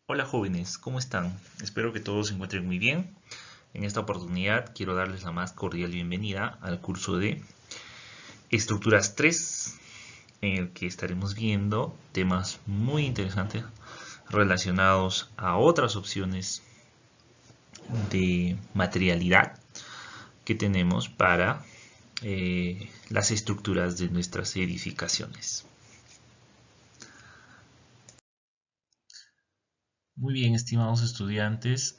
Hola jóvenes, ¿cómo están? Espero que todos se encuentren muy bien. En esta oportunidad quiero darles la más cordial bienvenida al curso de Estructuras 3, en el que estaremos viendo temas muy interesantes relacionados a otras opciones de materialidad que tenemos para las estructuras de nuestras edificaciones. Muy bien, estimados estudiantes,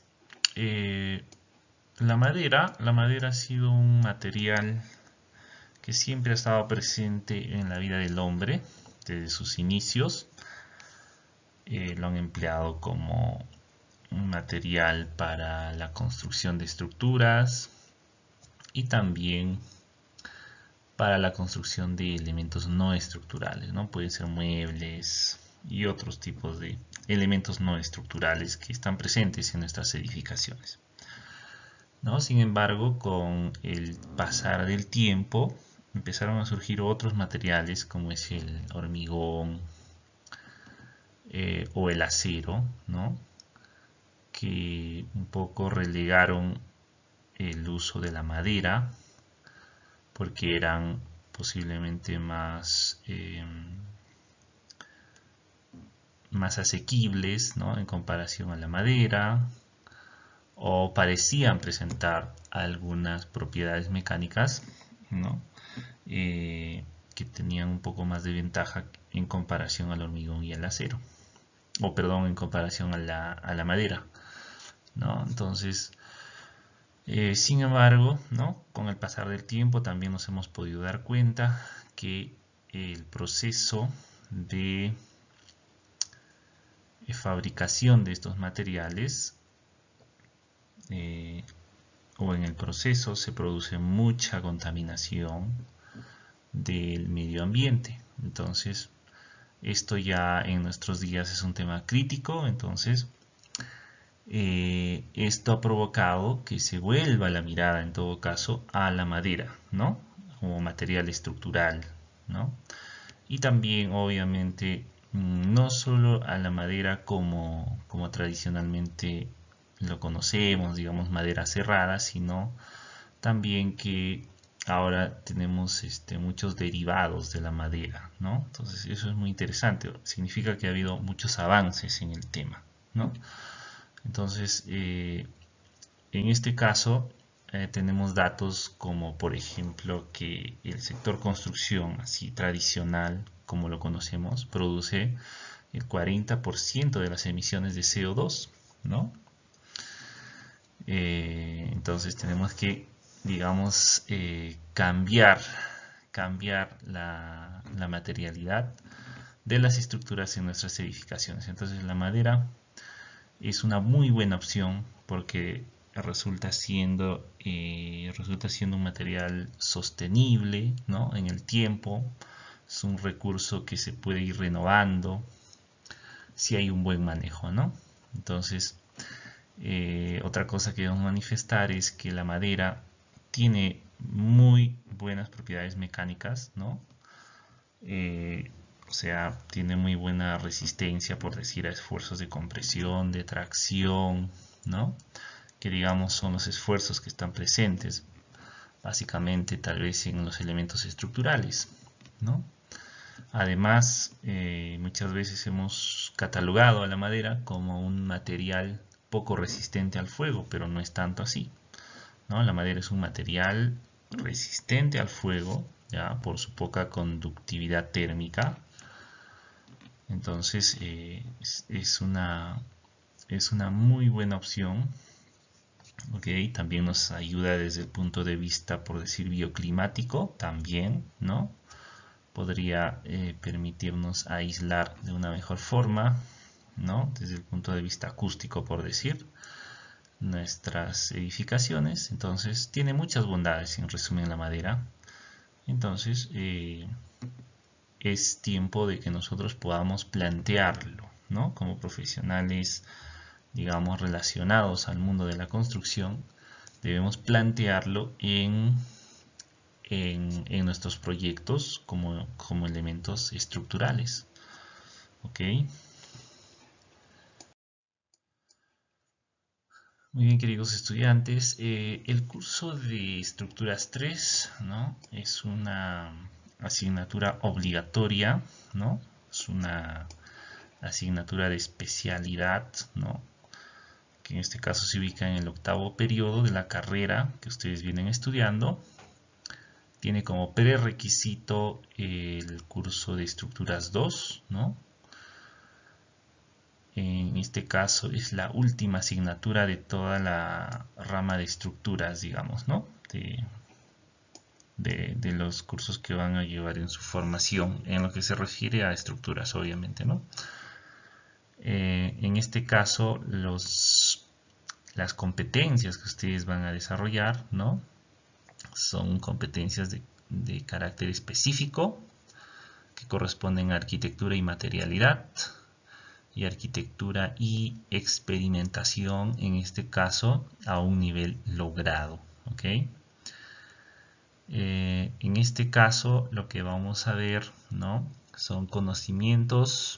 la madera ha sido un material que siempre ha estado presente en la vida del hombre desde sus inicios. Lo han empleado como un material para la construcción de estructuras y también para la construcción de elementos no estructurales, ¿no? Pueden ser muebles y otros tipos de elementos no estructurales que están presentes en nuestras edificaciones, ¿no? Sin embargo, con el pasar del tiempo empezaron a surgir otros materiales como es el hormigón o el acero, ¿no? Que un poco relegaron el uso de la madera porque eran posiblemente más asequibles, ¿no? En comparación a la madera, o parecían presentar algunas propiedades mecánicas, ¿no? Que tenían un poco más de ventaja en comparación al hormigón y al acero, o perdón, en comparación a la madera, ¿no? Entonces, sin embargo, ¿no? Con el pasar del tiempo también nos hemos podido dar cuenta que el proceso de fabricación de estos materiales o en el proceso se produce mucha contaminación del medio ambiente. Entonces, esto ya en nuestros días es un tema crítico. Entonces, esto ha provocado que se vuelva la mirada, en todo caso, a la madera, ¿no? Como material estructural, ¿no? Y también, obviamente, no solo a la madera como tradicionalmente lo conocemos, digamos, madera cerrada, sino también que ahora tenemos muchos derivados de la madera, ¿no? Entonces eso es muy interesante, significa que ha habido muchos avances en el tema, ¿no? Entonces, en este caso, tenemos datos como, por ejemplo, que el sector construcción, así tradicional como lo conocemos, produce el 40% de las emisiones de CO2, ¿no? Entonces tenemos que, digamos, cambiar la materialidad de las estructuras en nuestras edificaciones. Entonces la madera es una muy buena opción porque resulta siendo un material sostenible, ¿no? En el tiempo. Es un recurso que se puede ir renovando si hay un buen manejo, ¿no? Entonces, otra cosa que debemos manifestar es que la madera tiene muy buenas propiedades mecánicas, ¿no? O sea, tiene muy buena resistencia, por decir, a esfuerzos de compresión, de tracción, ¿no? Que digamos son los esfuerzos que están presentes, básicamente tal vez en los elementos estructurales, ¿no? Además, muchas veces hemos catalogado a la madera como un material poco resistente al fuego, pero no es tanto así, ¿no? La madera es un material resistente al fuego, ya por su poca conductividad térmica. Entonces es una muy buena opción. Okay, también nos ayuda desde el punto de vista, por decir, bioclimático, también, ¿no? Podría permitirnos aislar de una mejor forma, ¿no? Desde el punto de vista acústico, por decir, nuestras edificaciones. Entonces, tiene muchas bondades, en resumen, la madera. Entonces, es tiempo de que nosotros podamos plantearlo, ¿no? Como profesionales, digamos, relacionados al mundo de la construcción, debemos plantearlo en nuestros proyectos como elementos estructurales. ¿Ok? Muy bien, queridos estudiantes, el curso de Estructuras 3, ¿no? Es una asignatura obligatoria, ¿no? Es una asignatura de especialidad, ¿no? Que en este caso se ubica en el octavo periodo de la carrera que ustedes vienen estudiando. Tiene como prerequisito el curso de Estructuras 2, ¿no? En este caso es la última asignatura de toda la rama de estructuras, digamos, ¿no? De los cursos que van a llevar en su formación, en lo que se refiere a estructuras, obviamente, ¿no? En este caso, las competencias que ustedes van a desarrollar, ¿no? Son competencias de carácter específico que corresponden a arquitectura y materialidad, y arquitectura y experimentación, en este caso a un nivel logrado. ¿Ok? En este caso lo que vamos a ver, ¿no? Son conocimientos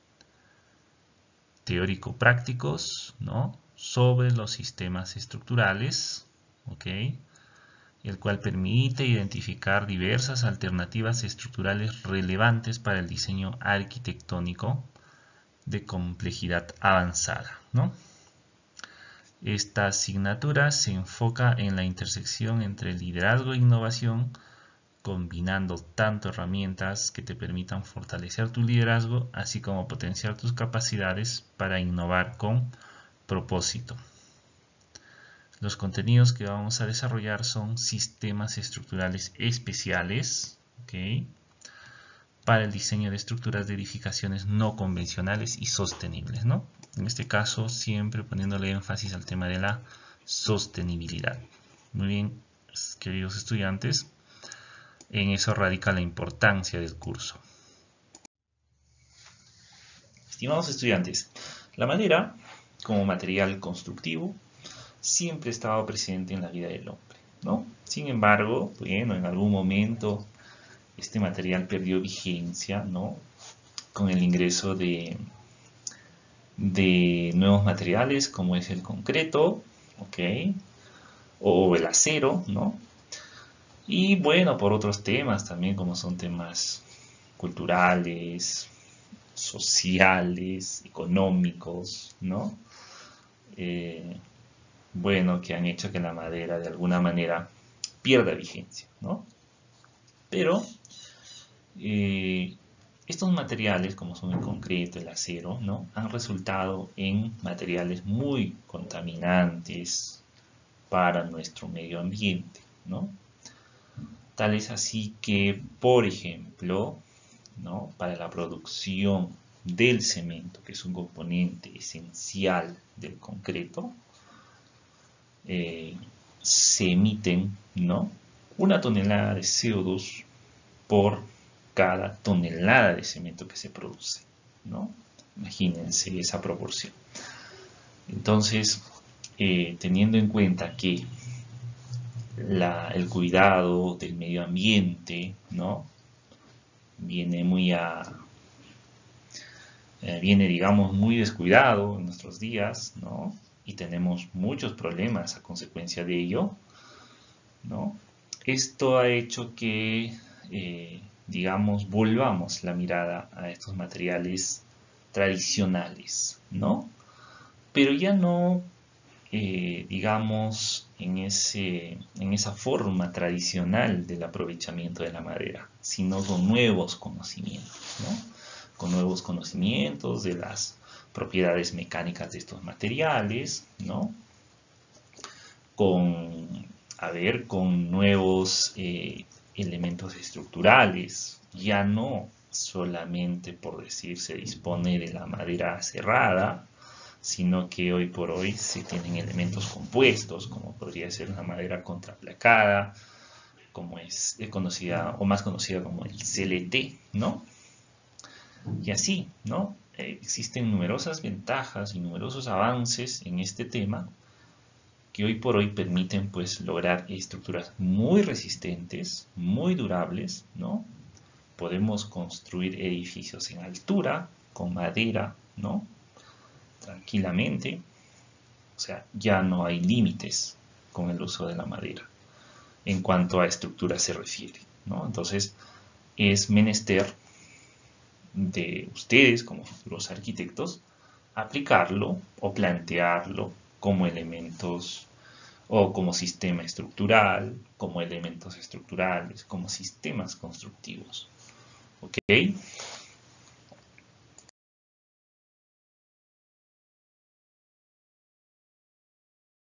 teórico-prácticos, ¿no? Sobre los sistemas estructurales, ¿ok? El cual permite identificar diversas alternativas estructurales relevantes para el diseño arquitectónico de complejidad avanzada, ¿no? Esta asignatura se enfoca en la intersección entre liderazgo e innovación, combinando tanto herramientas que te permitan fortalecer tu liderazgo, así como potenciar tus capacidades para innovar con propósito. Los contenidos que vamos a desarrollar son sistemas estructurales especiales, ¿okay? Para el diseño de estructuras de edificaciones no convencionales y sostenibles, ¿no? En este caso, siempre poniéndole énfasis al tema de la sostenibilidad. Muy bien, queridos estudiantes, en eso radica la importancia del curso. Estimados estudiantes, la madera, como material constructivo, siempre ha estado presente en la vida del hombre, ¿no? Sin embargo, bueno, en algún momento este material perdió vigencia, ¿no? Con el ingreso de nuevos materiales como es el concreto, ¿ok? O el acero, ¿no? Y bueno, por otros temas también como son temas culturales, sociales, económicos, ¿no? Bueno, que han hecho que la madera de alguna manera pierda vigencia, ¿no? Pero estos materiales, como son el concreto, el acero, ¿no? Han resultado en materiales muy contaminantes para nuestro medio ambiente, ¿no? Tal es así que, por ejemplo, ¿no? Para la producción del cemento, que es un componente esencial del concreto, se emiten, ¿no? 1 tonelada de CO2 por cada tonelada de cemento que se produce, ¿no? Imagínense esa proporción. Entonces, teniendo en cuenta que el cuidado del medio ambiente, ¿no? Viene digamos, muy descuidado en nuestros días, ¿no? Y tenemos muchos problemas a consecuencia de ello, ¿no? Esto ha hecho que, digamos, volvamos la mirada a estos materiales tradicionales, ¿no? Pero ya no, digamos, en esa forma tradicional del aprovechamiento de la madera, sino con nuevos conocimientos, ¿no? Con nuevos conocimientos de las propiedades mecánicas de estos materiales, ¿no? Con nuevos elementos estructurales, ya no solamente por decir se dispone de la madera cerrada, sino que hoy por hoy se tienen elementos compuestos, como podría ser la madera contraplacada, como es conocida o más conocida como el CLT, ¿no? Y así, ¿no? Existen numerosas ventajas y numerosos avances en este tema que hoy por hoy permiten pues lograr estructuras muy resistentes, muy durables, ¿no? Podemos construir edificios en altura con madera, ¿no? Tranquilamente. O sea, ya no hay límites con el uso de la madera en cuanto a estructura se refiere, ¿no? Entonces, es menester de ustedes como futuros arquitectos aplicarlo o plantearlo como elementos o como sistema estructural, como elementos estructurales, como sistemas constructivos. ¿Ok?